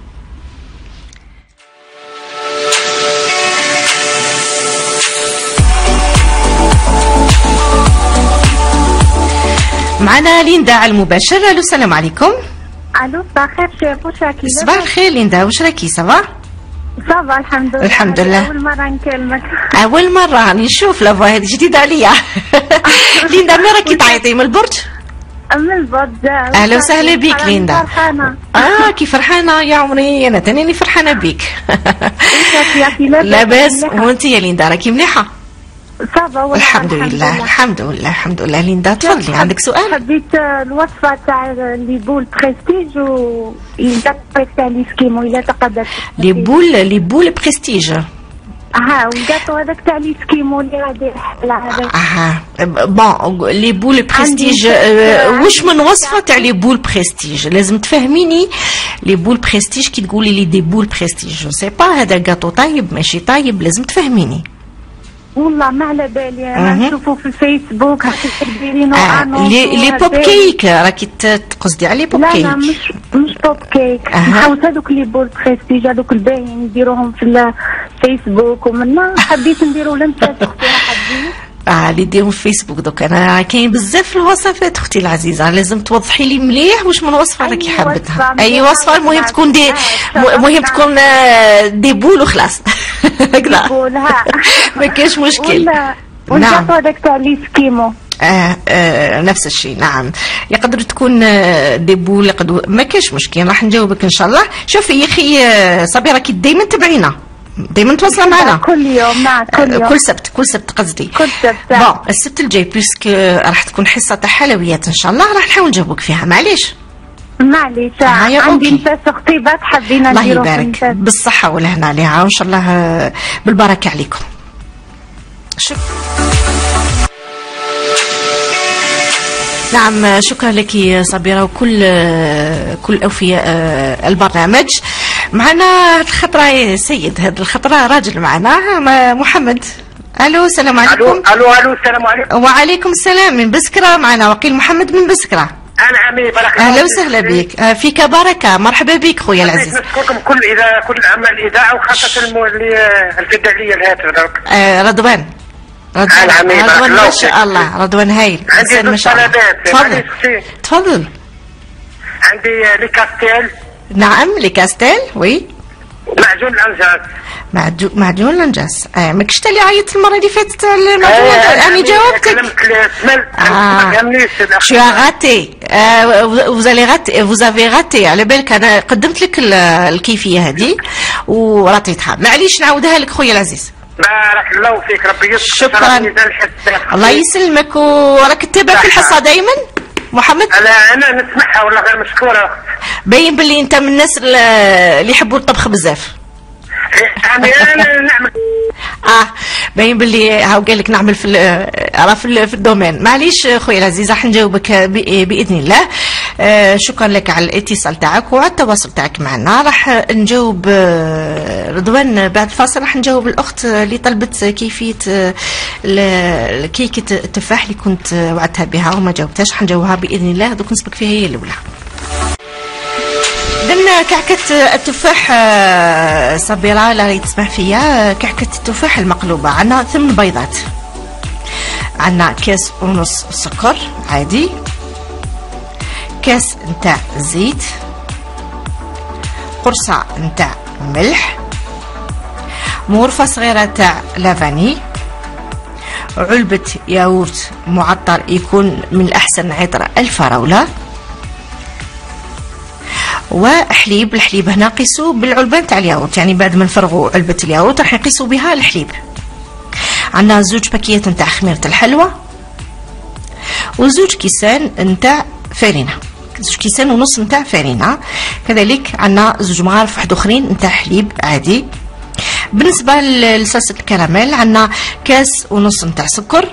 معنا ليندا على المباشر. الو السلام عليكم. الو صباح الخير. واش راكي؟ صباح الخير ليندا، واش راكي؟ صافا الحمد لله. الحمد لله. اول مره نكلمك. اول مره راني نشوف لافوا هذه جديده عليا. ليندا مي راكي تعيطي من البرج؟ من البرج. اهلا وسهلا بك ليندا. فرحانه. كي فرحانه يا عمري، انا تاني فرحانه بك. لاباس وانت يا ليندا راكي مليحه؟ صافا الحمد لله الحمد لله الحمد لله. ليندا تفضلي، عندك سؤال؟ حبيت الوصفه تاع لي بول بريستيج و اذا تاع لي سكيمو اذا تقدرت. لي بول بريستيج. والجاتو هذاك تاع لي سكيمو اللي غادي يحلى هذاك. بون لي بول بريستيج واش من وصفه تاع لي بول بريستيج؟ لازم تفهميني لي بول بريستيج كي تقولي لي دي بول بريستيج جو سي با هذا جاتو طيب ماشي طيب، لازم تفهميني. والله ما على بالي، انا نشوفو في الفيسبوك هكا كديرينو لي بوب كيك راكي تقصدي على لي بوب كيك؟ لا مش بوب كيك، نحاوس هذوك لي بول بريستيج هذوك الباين نديروهم في الفيسبوك، ومنا حبيت نديرو لمسات اختي حبيت. اللي ديرهم في فيسبوك دوك. انا كاين بزاف الوصفات اختي العزيزه، لازم توضحي لي مليح واش من وصفه راكي حابتها. اي وصفه المهم تكون تكون دي بول وخلاص هكذا ما كاينش مشكل. نعم هذاك تاع لي سكيمو نفس الشيء. نعم يقدر تكون دي بول، ما كاينش مشكل، راح نجاوبك ان شاء الله. شوفي يا اخي صبي راكي دايما تبعينا، دايما تواصل معنا كل يوم. مع كل يوم كل سبت قصدي. كل سبت. بون السبت الجاي بيسك راح تكون حصه تاع حلويات ان شاء الله، راح نحاول نجاوبك فيها. معليش عندي نفاس اختي حابين نديرو. الله يبارك بالصحه والهنا عليها وان شاء الله بالبركه عليكم. شكرا. نعم شكرا لك صبيرة وكل أوفياء البرنامج. معنا هاد الخطرة يا سيد، هاد الخطرة راجل معنا محمد. الو السلام عليكم. الو السلام عليكم. وعليكم السلام. من بسكرة معنا وقيل محمد من بسكرة. انا عمي بركة. اهلا وسهلا بك، فيك بركة، مرحبا بك خويا العزيز. نشكركم كل عمل الاذاعه وخاصه الفدائيه الهاتف رضوان ما شاء الله. رضوان هايل انسان ما شاء الله. تفضل. عندي لي كاستيل. نعم لي كاستيل وي. معجون الانجاز. معجون الانجاز. ما كنتش اللي عيطت المره اللي فاتت على المعجون الانجاز، انا جاوبتك. شو غاتي vous avez raté. على بالك انا قدمت لك الكيفيه هذه وراتيتها، معليش نعاودها لك خويا العزيز. بارك الله فيك، ربي يستر. شكرا الله يسلمك. وراك تتابع في الحصه دائما محمد؟ انا نسمعها والله غير مشكوره. باين باللي انت من الناس اللي يحبوا الطبخ بزاف. انا نعمل باين باللي هاو قال لك نعمل في الدومين. معليش خويا العزيز راح نجاوبك باذن الله. شكرا لك على الاتصال تاعك وعلى التواصل تاعك معنا. راح نجاوب رضوان بعد الفاصل، راح نجاوب الاخت اللي طلبت كيفيه كيكه التفاح اللي كنت وعدتها بها وما جاوبتهاش، راح نجاوبها باذن الله. دوك نسبق فيها هي الاولى. درنا كعكة التفاح صبيرة لا ريت تسمع فيا. كعكة التفاح المقلوبة عندنا 8 بيضات، عندنا كاس ونص سكر عادي، كاس نتاع زيت، قرصة نتاع ملح، مغرفة صغيرة تاع لافاني، علبة ياغورت معطر يكون من الأحسن عطر الفراولة، وحليب. الحليب هنا قيسوا بالعلبان تاع الياغورت، يعني بعد ما نفرغوا علبة الياغورت راح نقيسوا بها الحليب. عندنا 2 باكيات نتاع خميرة الحلوى و2 كيسان نتاع فارينة، 2 كيسان ونص نتاع فارينة. كذلك عندنا 2 مغارف واحد اخرين نتاع حليب عادي. بالنسبة لصلصة الكراميل عندنا كاس ونص نتاع سكر،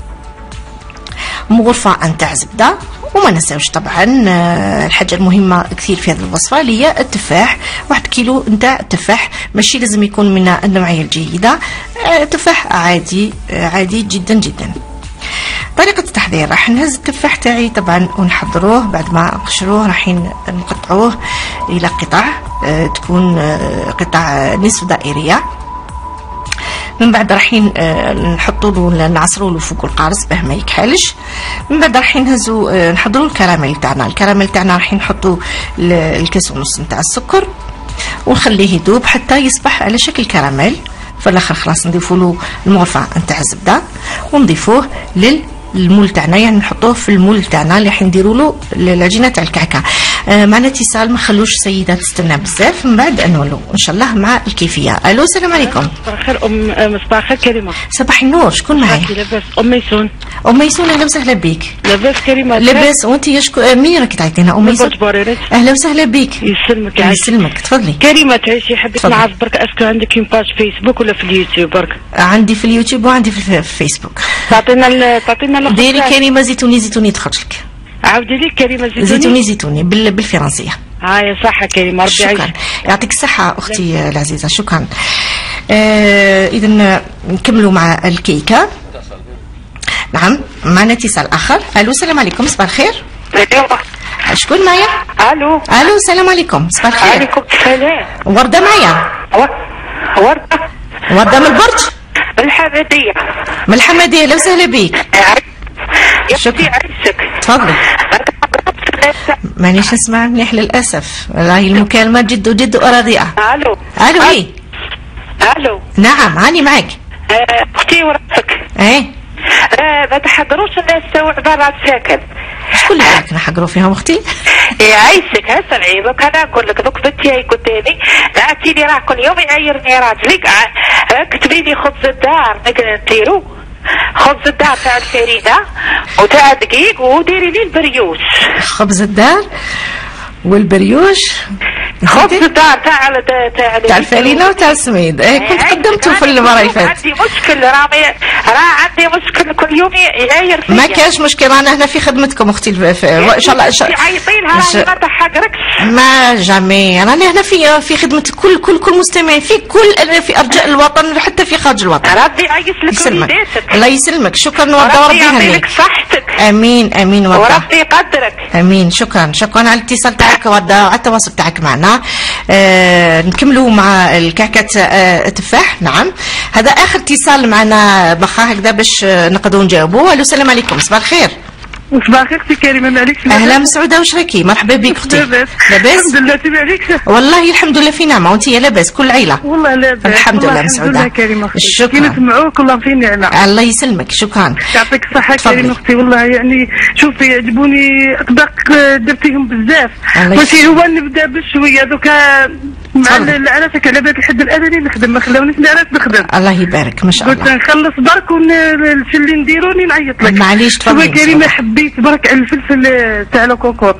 مغرفة نتاع زبدة، وما نساوش طبعا الحاجه المهمه كثير في هذه الوصفه اللي هي التفاح. 1 كيلو نتاع التفاح، ماشي لازم يكون من النوعيه الجيده، تفاح عادي جدا جدا. طريقه التحضير، راح نهز التفاح تاعي طبعا ونحضروه. بعد ما نقشروه راح نقطعوه الى قطع تكون قطع نصف دائريه. من بعد رايحين نحطوا له نعصروا له فوق القارص باه ما يكحلش. من بعد رايحين نهزوا نحضروا الكراميل تاعنا، رايحين نحطوا الكاس ونص نتاع السكر ونخليه يذوب حتى يصبح على شكل كراميل. في الاخر خلاص نضيفوا له المغرفه نتاع الزبده ونضيفوه المول تاعنا، يعني نحطوه في المول تاعنا اللي حنديروا له العجينه تاع الكعكه. معنا اتصال، ما خلوش السيده تستنى بزاف، من بعد نولوا ان شاء الله مع الكيفيه. الو السلام عليكم. صباح الخير صباح الخير كريمه. صباح النور، شكون معايا؟ لاباس ميسون. ميسون اهلا وسهلا بك. لاباس كريمه. لاباس، وانت شكون منين راكي تعيطينا ميسون؟ اهلا وسهلا بك. يسلمك يسلمك، تفضلي. كريمه تعيشي، حبيت نعرف برك اسكو عندك اون باج فيسبوك ولا في اليوتيوب برك؟ عندي في اليوتيوب وعندي في الفيسبوك. تعطينا ديري كريمه زيتوني تخرج لك. عاودي لي كريمه زيتوني بالفرنسيه. يا صحه كريمه، ربي شكرا، يعطيك الصحه اختي العزيزه، شكرا. اذا نكملوا مع الكيكه. نعم، معنا اتصال اخر. الو السلام عليكم، صباح الخير. شكون معايا؟ الو السلام عليكم، صباح الخير. عليكم السلام. ورده معايا. ورده من البرج. الحمديه. من الحمديه، اهلا وسهلا بك. شكرا، تفضلي. مانيش نسمع مليح للاسف، راهي المكالمه جد رديئه. الو ايه. الو نعم، هاني معك. اختي وراسك. ما تحضروش الناس تاع برا ساكن. شكون اللي قالك نحقروا فيهم اختي؟ يعيشك هسه نعيبك، انا نقول لك دوك بنتي هي قدامي، عرفتيني راه كل يوم يعيرني راجلك، كتبي لي خبز الدار نديرو خبز الدار تاع الفريده وتاع الدقيق، وديري لي البريوش. خبز الدار والبريوش، خبز الدار تاع الفرينه وتاع السميد. كنت قدمته في المره اللي فاتت. عندي مشكل، راه عندي مشكل كل يوم يعاير فيا. ما كاش مشكل، انا هنا في خدمتكم اختي، ان شاء الله. عيطينها راه ما تحقركش. ما جامي، انا هنا في خدمه كل مستمع في ارجاء الوطن، حتى في خارج الوطن. ربي يعيش لك وليداتك. الله يسلمك، شكرا ورده، وربي يهنيك. صحتك. امين ورده، وربي يقدرك. امين. شكرا على الاتصال تاعك ورده، على التواصل تاعك معنا. نكملوا مع الكعكه تفاح. نعم، هذا اخر اتصال معنا بخا هكذا باش نقدروا نجاوبوا. الو السلام عليكم، صباح الخير. صباح الخير اختي كريمه، معليكش. اهلا مسعوده، واش راكي؟ مرحبا بك اختي. لاباس الحمد لله، انت معليكش؟ والله الحمد لله في نعمه، وانت لاباس كل عيله؟ والله لاباس الحمد لله مسعوده. الحمد لله كريمه اختي، شكرا. كي نسمعوك والله في نعمه. الله يسلمك، شكرا. يعطيك الصحه كريمه اختي، والله يعني شوفي يعجبوني اقداق درتيهم بزاف، ماشي هو نبدا بشويه دوكا مع العراسك على بال الحد الادني نخدم، ما خلاونيش العراس نخدم. الله يبارك، ما شاء الله. قلت نخلص برك ونشي اللي نديروني نعيط لك. معليش تفضلي. كريمه حبيت برك على الفلفل تاع الكوكوط.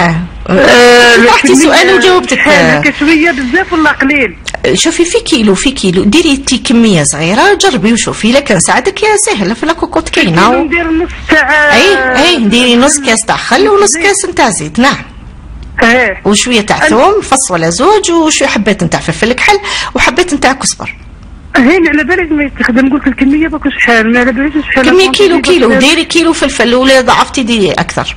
طرحتي سؤال وجاوبتك. هكا شويه بزاف ولا قليل؟ شوفي في كيلو ديري كميه صغيره، جربي وشوفي، لكن ساعدك يا سهله في الكوكوط كاينه. ندير نص تاع نديري نص كاس تاع خل ونص كاس نتاع زيت. نعم. وشويه تاع ثوم، فص ولا زوج، وشويه حبات نتاع فلفل كحل، وحبات نتاع كزبر. هين على بالي ما يستخدم، قلت الكميه باكو شحال، ما على باليش شحال. كميه كيلو ديري كيلو فلفل، ولا ضعفتي ديري اكثر.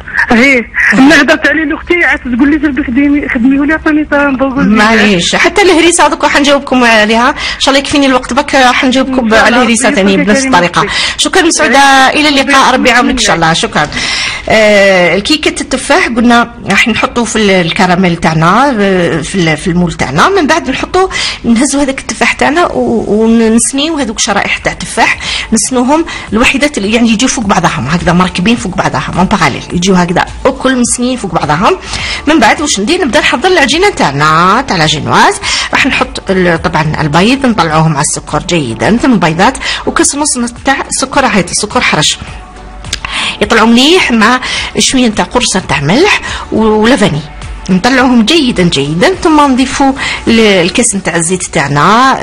انا هضرت عليه لاختي عاد تقول لي جربي خدمي ولي عطيني معليش، حتى الهريسه هذوك راح نجاوبكم عليها ان شاء الله، يكفيني الوقت بك راح نجاوبكم على الهريسه ثاني بنفس الطريقه. شكرا مسعوده، الى اللقاء، ربي يعاونك ان شاء الله. شكرا. الكيكه التفاح قلنا راح نحطوا في الكراميل تاعنا في المول تاعنا، من بعد نهزوا هذاك التفاح تاعنا ونسنيو هذوك شرائح تاع التفاح، نسنوهم الوحيدات اللي يعني يجوا فوق بعضهم هكذا مركبين فوق بعضهم اون باراليل، يجوا هكذا وكل مسنين فوق بعضهم. من بعد واش ندير؟ نبدا نحضر العجينه تاعنا تاع لاجينواز. راح نحط طبعا البيض نطلعوه مع السكر جيدا، ثم بيضات وكاس نص تاع سكر عادي، سكر حرش، يطلعوا مليح مع شويه تاع قرصه تاع ملح ولافاني، نطلعوهم جيدا ثم نضيفوا الكاس نتاع الزيت تاعنا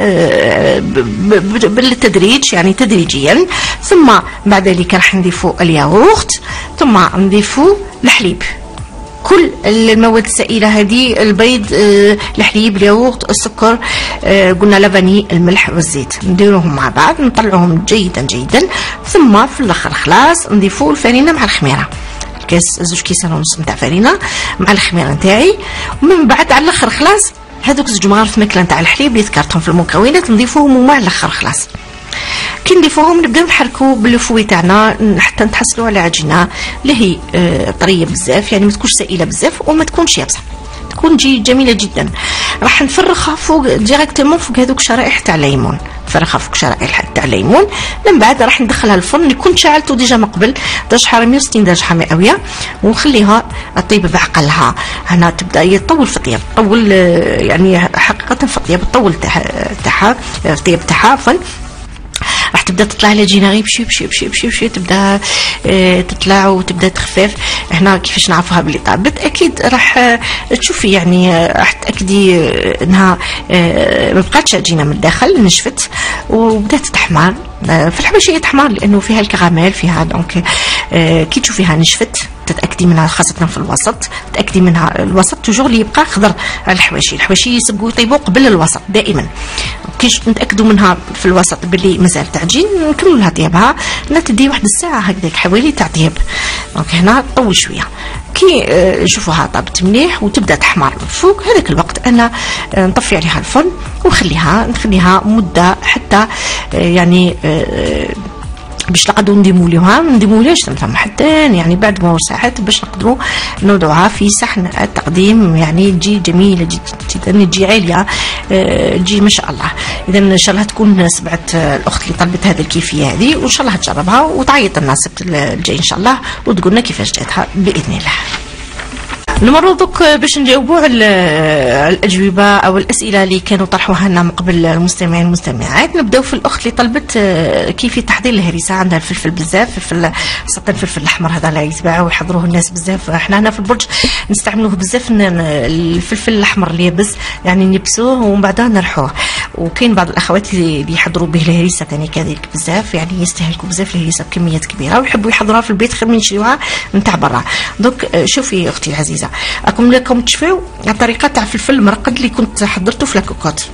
بالتدريج، يعني تدريجيا. ثم بعد ذلك راح نضيفوا الياغورت، ثم نضيفوا الحليب، كل المواد السائله هذه، البيض، الحليب، الياغورت، السكر، قلنا لافاني، الملح والزيت، نديروهم مع بعض، نطلعوهم جيدا ثم في الاخر خلاص نضيفوا الفرينه مع الخميره، كاس 2 كيسان ونص نتاع فرينه مع الخميره نتاعي. ومن بعد على الاخر خلاص هذوك 2 مغارف ماكله نتاع الحليب اللي ذكرتهم في المكونات نضيفوهم ومع الاخر خلاص. كي نضيفوهم نبداو نحركوا بالفوي تاعنا حتى نتحصلوا على عجينه اللي هي طريه بزاف، يعني ما تكونش سائله بزاف وما تكونش يابسه، تكون جميله جدا. راح نفرخها فوق ديريكتومون فوق هذوك الشرائح تاع الليمون، نفرخها فوق شرائح تاع الليمون. من بعد راح ندخلها الفرن اللي كنت شعلته ديجا من قبل، درجه حراره 160 درجه حراره مئويه، ونخليها طيب بعقلها. هنا تبدا يطول في الطياب، طول يعني حقيقه في الطياب الطول تاعها الطياب تاعها عفوا. راح تبدا تطلع العجينه غير بشي تبدا تطلع وتبدا تخفف. هنا كيفاش نعرفوها بلي طابت؟ اكيد راح تشوفي يعني راح تاكدي انها ما بقاتش عجينه من الداخل، نشفت وبدات تحمر. في الحبشيه تحمر لانه فيها الكراميل فيها، دونك كي تشوفيها نشفت تتاكدي منها، خاصه في الوسط تاكدي منها. الوسط توجور اللي يبقى خضر على الحواشي يسبقوا يطيبوا قبل الوسط دائما. كيش نتاكدوا منها في الوسط باللي مازال تعجين، نكملوا لها طيابها. هنا تدي واحد الساعه هكذاك حوالي تاع طياب، دونك هنا طول شويه. كي نشوفوها طابت مليح وتبدا تحمر فوق، هذاك الوقت انا نطفي عليها الفرن ونخليها مده حتى يعني باش نقدروا نديموليوهاش تنفهم حتى يعني بعد ما ساعات باش نقدروا نوضعوها في صحن التقديم، يعني تجي جميله جدا، تجي عاليه، تجي ما شاء الله. اذا ان شاء الله تكون سمعت الاخت اللي طلبت هذه الكيفيه هذه، وان شاء الله تجربها وتعيط لنا السبت الجاي ان شاء الله وتقول لنا كيفاش جاتها باذن الله. نمروا دوك باش نجاوبوا على الاجوبه او الاسئله اللي كانوا طرحوها لنا من قبل المستمعين والمستمعات. نبداو في الاخت اللي طلبت كيفيه تحضير الهريسه. عندها الفلفل بزاف، خاصه الفلفل الاحمر هذا لا يتباع ويحضروه الناس بزاف. احنا هنا في البرج نستعملوه بزاف، الفلفل الاحمر اليابس يعني نبسوه ومن بعدها نرحوه. وكاين بعض الاخوات اللي يحضروا به الهريسه ثاني كذلك بزاف، يعني يستهلكوا بزاف الهريسه بكميات كبيره ويحبوا يحضروها في البيت خير من يشريوها نتاع برا. دونك شوفي اختي العزيزه، راكم لكم تشوفوا الطريقه تاع الفلفل المرقد اللي كنت حضرته في لاكوكوت.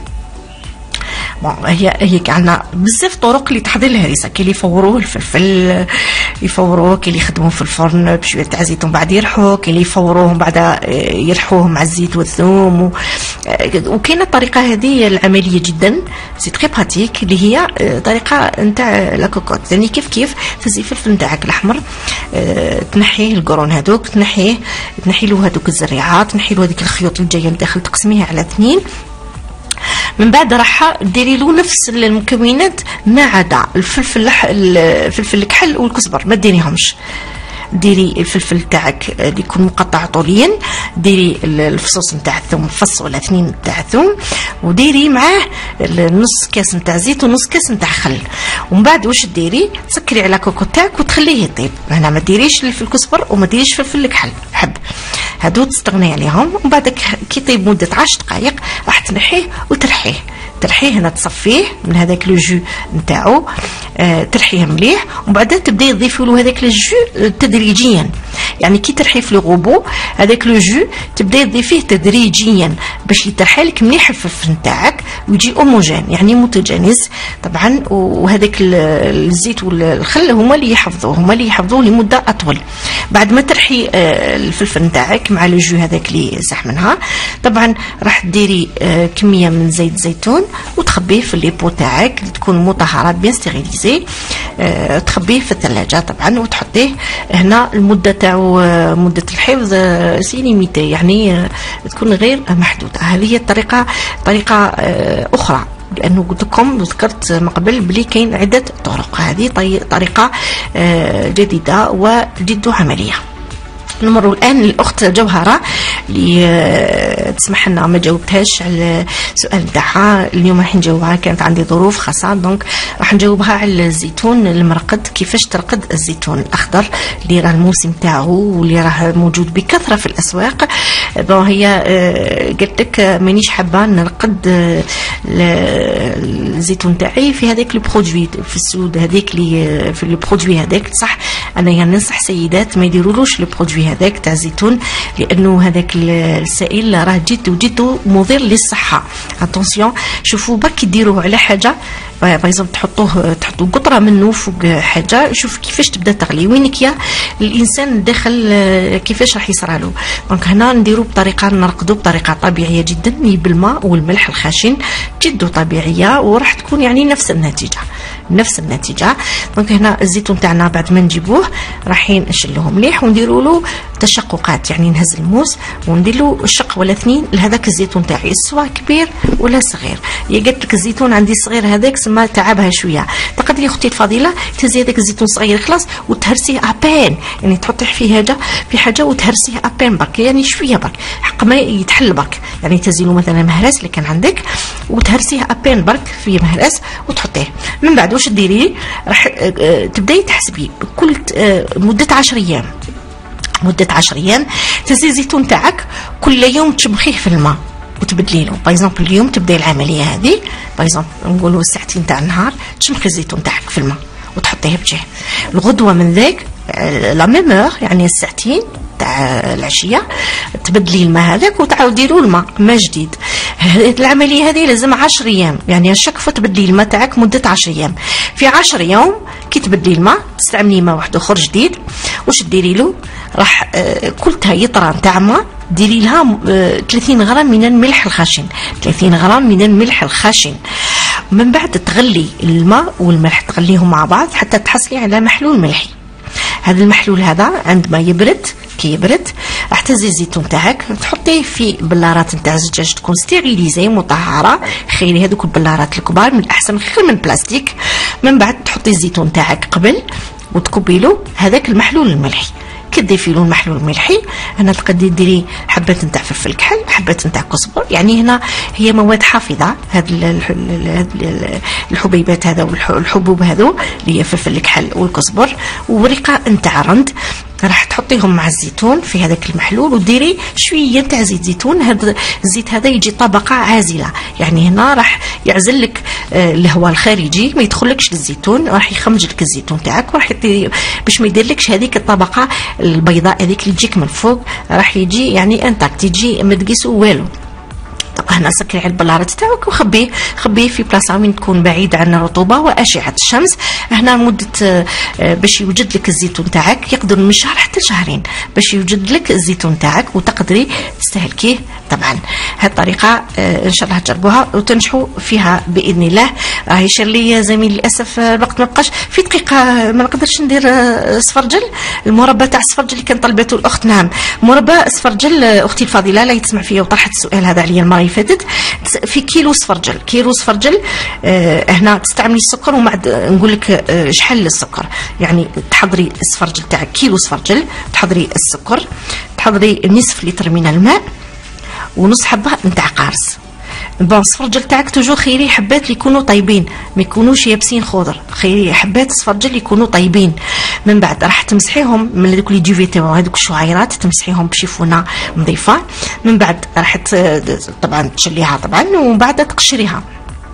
هي عندنا بزاف طرق لتحضير الهريسه. كاين اللي يفوروه الفلفل يفوروه، كاين اللي يخدموه في الفرن بشويه تاع زيتون بعد يرحوه، كاين اللي يفوروه بعد يرحوه مع الزيت والثوم وكاينه الطريقه هذه العمليه جدا سي تري براتيك اللي هي طريقه نتاع لاكوكوت. يعني كيف تهزي الفلفل نتاعك الاحمر، تنحيه القرون هذوك، تنحي له هذوك الزريعات، تنحي له هذيك الخيوط اللي جايه لداخل، تقسميها على 2. من بعد راح ديري له نفس المكونات ما عدا الفلفل الكحل والكزبر ما ديريهمش. ديري الفلفل تاعك اللي يكون مقطع طوليا، ديري الفصوص نتاع الثوم، فص ولا 2 نتاع الثوم، وديري معاه نص كاس نتاع زيت ونص كاس نتاع خل. ومن بعد واش ديري؟ تسكري على كوكو تاعك وتخليه يطيب. هنا ما ديريش الكزبر وما ديريش فلفل الكحل، حب هادو تستغني عليهم. ومن بعد كي يطيب مده 10 دقائق راح تنحيه وترحيه. هنا تصفيه من هذاك لو جو نتاعو، ترحيه مليح ومن بعد تبداي تضيفي له هذاك الجو تدريجيا. يعني كي ترحيه في الغوبو هذاك لو جو تبداي تضيفيه تدريجيا باش يترحى لك مليح الفلفل نتاعك ويجي اوموجين يعني متجانس طبعا. وهذاك الزيت والخل هما اللي يحفظوه لمده اطول. بعد ما ترحي الفلفل نتاعك مع لو جو هذاك اللي صح منها، طبعا راح ديري كميه من زيت زيتون وتخبيه في الليبو تاعك اللي تكون مطهره بيان ستيريليزي، تخبيه في الثلاجه طبعا وتحطيه هنا. المده تاعو مده الحفظ سي ليميتي يعني تكون غير محدوده. هذه طريقه اخرى لانه قلت لكم ذكرت من قبل بلي كاين عده طرق. هذه طريقه جديده وجد عمليه. نمروا الان للاخت جوهره اللي تسمح لنا ما جاوبتهاش على السؤال تاعها اليوم. راح نجاوبها، كانت عندي ظروف خاصه دونك راح نجاوبها على الزيتون المرقد. كيفاش ترقد الزيتون الاخضر اللي راه الموسم تاعو واللي راه موجود بكثره في الاسواق. هي قالت لك مانيش حابه نرقد الزيتون تاعي في هذاك البرودوي في السود هذاك اللي في البرودوي هذاك. صح انا يعني ننصح سيدات ما يديرولوش البرودوي هذاك تاع الزيتون لانه هذاك السائل راه جد مضر للصحه. اتونسيون شوفوا برك يديروه على حاجه بايزون تحطوا قطره منه فوق حاجه، شوف كيفاش تبدا تغلي وينك يا الانسان داخل كيفاش راح يصرالو. دونك هنا نديرو بطريقه نرقدو بطريقه طبيعيه جدا بالماء والملح الخشن جد طبيعيه وراح تكون يعني نفس النتيجه. دونك هنا الزيتون تاعنا بعد ما نجيبوه رايحين نشلوه مليح ونديروا له تشققات، يعني نهز الموس وندير له شق ولا اثنين لهذاك الزيتون تاعي، سواء كبير ولا صغير. هي قالت لك الزيتون عندي صغير هذاك سما تعبها شويه، تقدري اختي الفضيله تهزي هذاك الزيتون صغير خلاص وتهرسيه ابان، يعني تحطيه في حاجه وتهرسيه ابان برك، يعني شويه برك حق ما يتحل برك، يعني تهزي له مثلا مهرس اللي كان عندك وتهرسيه ابان برك في مهرس وتحطيه. من بعد واش ديري؟ راح تبداي تحسبي كل مده 10 ايام، مده 10 ايام تهزي الزيتون تاعك كل يوم تشبخيه في الماء وتبدلي له. بايزامبل اليوم تبداي العمليه هذه، بايزامبل نقولوا ساعتين تاع النهار تشمخي الزيتون تاعك في الماء وتحطيه بجهه. الغدوه من ذاك لا ميم يعني الساعتين تاع العشيه تبدلي الماء هذاك وتعاودي له الماء جديد. العمليه هذه لازم 10 ايام، يعني شكفه تبدلي الماء تاعك مده 10 ايام. في 10 يوم كي تبدلي الماء تستعملي ماء واحد اخر جديد. واش ديري له؟ راح كل يطران تاع ماء ديري لها 30 غرام من الملح الخشن، 30 غرام من الملح الخشن. من بعد تغلي الماء والملح تغليهم مع بعض حتى تحصلي على محلول ملحي. هذا المحلول هذا عندما يبرد، كي يبرد راح تهزي الزيتون تاعك تحطيه في بلارات نتاع الزجاج تكون ستيريليزي مطهره، خيري هذوك البلارات الكبار من الاحسن خير من بلاستيك. من بعد تحطي الزيتون تاعك قبل وتكبي له هذاك المحلول الملحي. كتضيفي له المحلول الملحي، هنا تقدري ديري حبات نتاع فلفل كحل، حبات نتاع كزبر، يعني هنا هي مواد حافظه. هاد الحبيبات هذا والحبوب هذو اللي هي فلفل الكحل والكزبر ورقه نتاع رند، راح تحطيهم مع الزيتون في هذاك المحلول وديري شويه تاع زيت زيتون. هذا الزيت هذا يجي طبقه عازله، يعني هنا راح يعزل لك الهواء الخارجي ما يدخلكش للزيتون، راح يخمج لك الزيتون تاعك وراح باش ما يديرلكش هذيك الطبقه البيضاء هذيك اللي تجيك من فوق، راح يجي يعني انتاكت، يجي ما تقيسو والو. طبعا هنا سكري على البلارات تاعك وخبيه في بلاصه وين تكون بعيد عن الرطوبه واشعه الشمس. هنا مده باش يوجد لك الزيتون تاعك يقدر من شهر حتى شهرين باش يوجد لك الزيتون تاعك وتقدري تستهلكيه. طبعا هذه الطريقه ان شاء الله تجربوها وتنجحوا فيها باذن الله. يشير لي زميل للاسف الوقت ما بقاش، في دقيقه ما نقدرش ندير صفرجل، المربى تاع الصفرجل اللي كان طلبته الاخت. نعم مربى الصفرجل اختي الفاضله لا يتسمع فيا وطرحت السؤال هذا عليا المره اللي فاتت. في كيلو صفرجل هنا تستعملي السكر ومعد نقول لك شحال السكر، يعني تحضري الصفرجل تاعك كيلو صفرجل، تحضري السكر، تحضري نصف لتر من الماء ونص حبه نتاع قارص. بون الصفرجل تاعك توجو خيري حبات اللي يكونوا طيبين ما يكونوش يابسين خضر، خيري حبات الصفرجل يكونوا طيبين. من بعد راح تمسحيهم من هذوك لي ديفيتو هذوك الشعيرات، تمسحيهم بشيفونه نظيفه. من بعد راح طبعا تشليها طبعا ومن بعد تقشريها.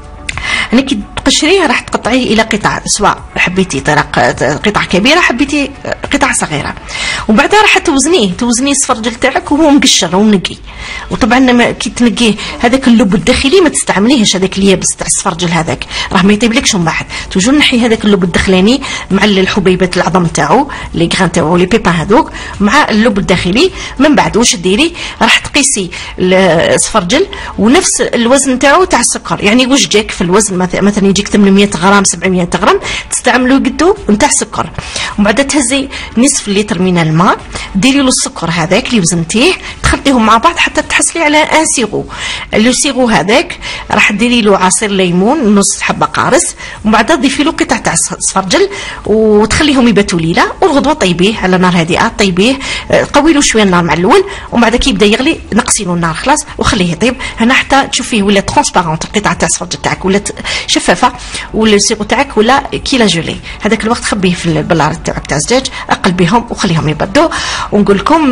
يعني كي تقشريها راح تقطعيه الى قطع، سواء حبيتي قطع كبيره حبيتي قطع صغيره. ومن بعدها راح توزنيه الصفرجل تاعك وهو مقشر ومنقي. وطبعا كي تنقيه هذاك اللب الداخلي ما تستعمليهش، هذاك اليابس تاع الصفرجل هذاك راه ما يطيبلكش من بعد. توجو نحي هذاك اللب الداخلاني مع الحبيبات العظم تاعو لي غران تاعو لي بيبان هذوك مع اللب الداخلي. من بعد واش ديري؟ راح تقيسي الصفرجل ونفس الوزن تاعو تاع السكر، يعني واش جاك في الوزن مثلا يجيك 800 غرام 700 غرام تستعملوا قدو نتاع السكر. ومن بعد تهزي نصف لتر من الماء ديري له السكر هذاك اللي وزنتيه تخلطيهم مع بعض حتى تحصلي على ان سيغو. لو سيغو هذاك راح ديري له عصير ليمون نص حبه قارص ومن بعد تضيفي له قطع تاع الصفرجل وتخليهم يباتوا ليله. والغدوه طيبيه على نار هادئه، طيبيه قوي له شويه النار مع الاول ومن بعد كي يبدا يغلي نقصي له النار خلاص وخليه يطيب. هنا حتى تشوفيه ولا ترونسبارونت القطعه تاع الصفرجل تاعك ولا شفافه ولا السيغو تاعك ولا كيلا جولي. هذاك الوقت خبيه في البلار تاعك تاع الزجاج، اقلبيهم وخليهم يبردوا. ونقول لكم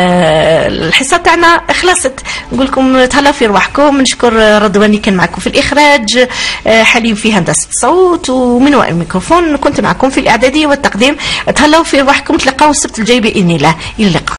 الحصه تاعنا خلصت، نقول لكم تهلاو في رواحكم. نشكر رضوان اللي كان معكم في الاخراج، حليم في هندسه الصوت، ومن وراء الميكروفون كنت معكم في الاعداديه والتقديم. تهلاو في رواحكم، تلقاو السبت الجاي باذن الله. الى اللقاء.